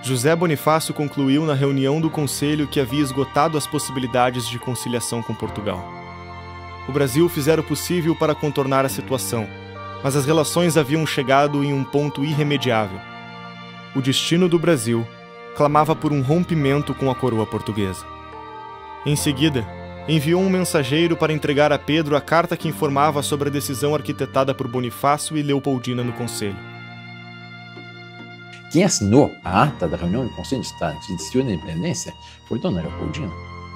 José Bonifácio concluiu na reunião do Conselho que havia esgotado as possibilidades de conciliação com Portugal. O Brasil fizera o possível para contornar a situação, mas as relações haviam chegado em um ponto irremediável. O destino do Brasil clamava por um rompimento com a coroa portuguesa. Em seguida, enviou um mensageiro para entregar a Pedro a carta que informava sobre a decisão arquitetada por Bonifácio e Leopoldina no Conselho. Quem assinou a ata da reunião do Conselho de Estado que decidiu a independência foi Dona Leopoldina.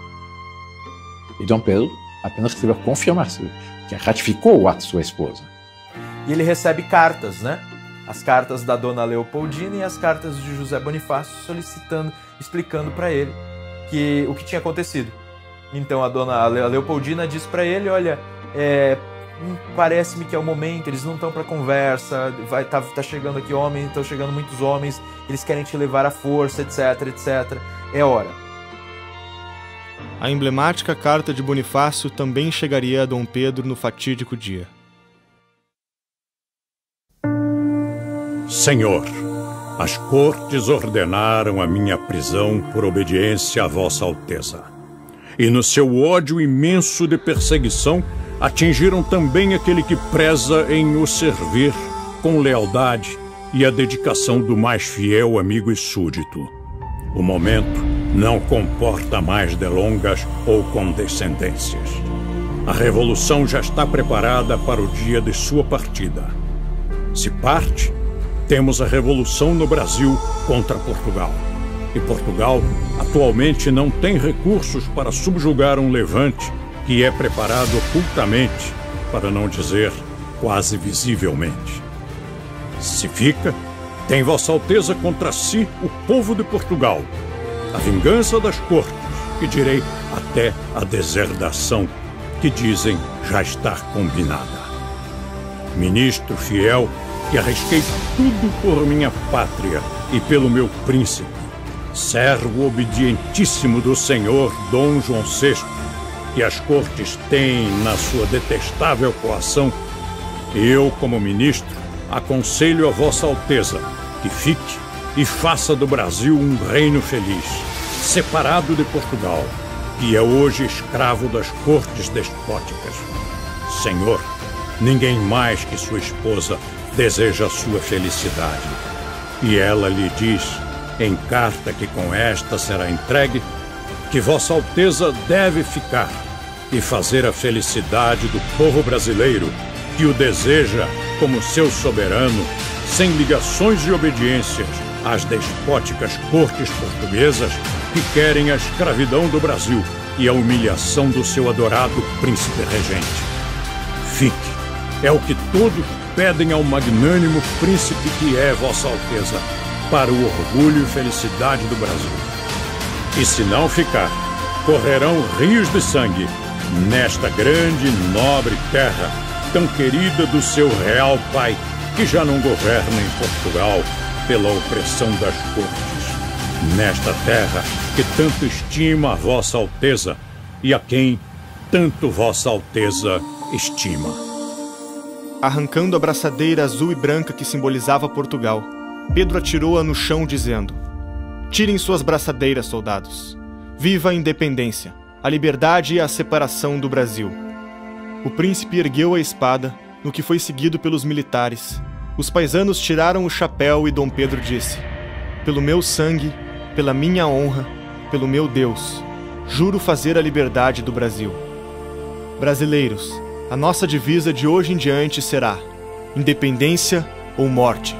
E Dom Pedro apenas recebeu a confirmação, que ratificou o ato de sua esposa. E ele recebe cartas, né? As cartas da Dona Leopoldina e as cartas de José Bonifácio solicitando, explicando para ele o que tinha acontecido. Então a Dona Leopoldina diz para ele, olha, parece-me que é o momento, eles não estão para conversa, tá chegando aqui homens, estão chegando muitos homens, eles querem te levar à força, etc, etc. É hora. A emblemática carta de Bonifácio também chegaria a Dom Pedro no fatídico dia. Senhor, as cortes ordenaram a minha prisão por obediência a Vossa Alteza. E no seu ódio imenso de perseguição, atingiram também aquele que preza em o servir com lealdade e a dedicação do mais fiel amigo e súdito. O momento não comporta mais delongas ou condescendências. A revolução já está preparada para o dia de sua partida. Se parte, temos a revolução no Brasil contra Portugal. E Portugal atualmente não tem recursos para subjugar um levante que é preparado ocultamente, para não dizer quase visivelmente. Se fica, tem Vossa Alteza contra si o povo de Portugal, a vingança das cortes, e direi até a deserdação, que dizem já estar combinada. Ministro fiel, que arrisquei tudo por minha pátria e pelo meu príncipe, servo obedientíssimo do senhor Dom João VI, que as cortes têm na sua detestável coação, eu, como ministro, aconselho a Vossa Alteza que fique e faça do Brasil um reino feliz, separado de Portugal, que é hoje escravo das cortes despóticas. Senhor, ninguém mais que sua esposa deseja a sua felicidade. E ela lhe diz, em carta que com esta será entregue, que Vossa Alteza deve ficar e fazer a felicidade do povo brasileiro, que o deseja como seu soberano, sem ligações e obediências às despóticas cortes portuguesas que querem a escravidão do Brasil e a humilhação do seu adorado príncipe regente. Fique, é o que todos pedem ao magnânimo príncipe que é Vossa Alteza, para o orgulho e felicidade do Brasil. E se não ficar, correrão rios de sangue nesta grande e nobre terra, tão querida do seu real pai, que já não governa em Portugal pela opressão das cortes. Nesta terra que tanto estima a Vossa Alteza e a quem tanto Vossa Alteza estima. Arrancando a braçadeira azul e branca que simbolizava Portugal, Pedro atirou-a no chão dizendo: tirem suas braçadeiras, soldados. Viva a independência, a liberdade e a separação do Brasil. O príncipe ergueu a espada, no que foi seguido pelos militares. Os paisanos tiraram o chapéu e Dom Pedro disse: pelo meu sangue, pela minha honra, pelo meu Deus, juro fazer a liberdade do Brasil. Brasileiros, a nossa divisa de hoje em diante será independência ou morte.